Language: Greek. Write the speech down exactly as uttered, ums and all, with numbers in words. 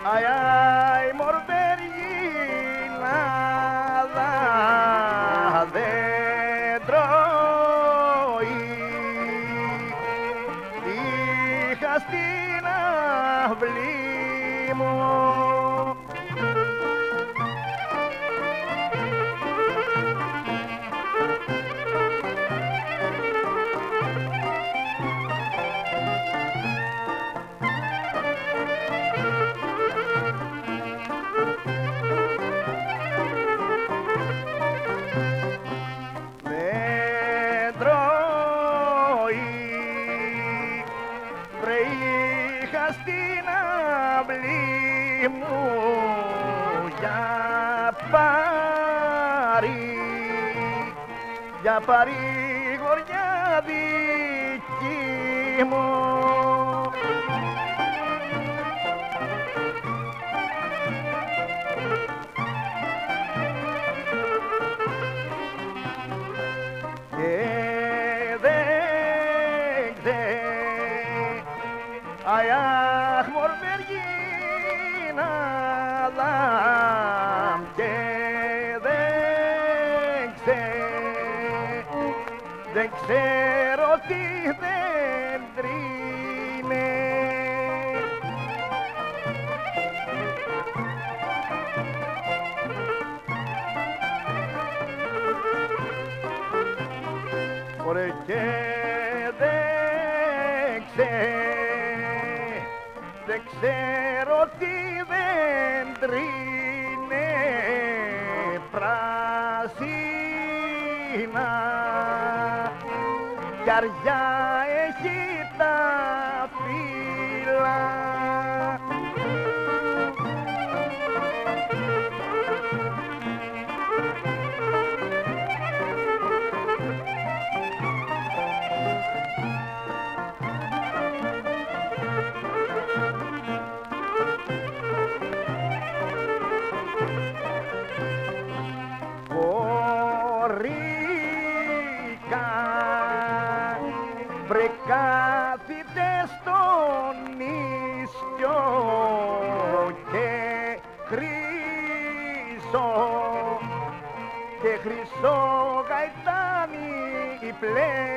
Ai, ai, μορφεργινάδα δεν τρώει. Είχα στην αυλή μου στην αυλή μου για πάρει, για παρηγοριά δική μου. Και δεν ξέρει, ai, αχ, μορφεργινάδα και δεν ξέρω, δεν ξέρω τι δέντρι είναι. Ωραία και δεν ξέρω, δεν ξέρω τι δέντρι είναι πράσινα κι αριά έχει τα φύλλα. Βρεκάθητε στον ίσιο και χρυσό και χρυσό γαϊτάνι η πλέον.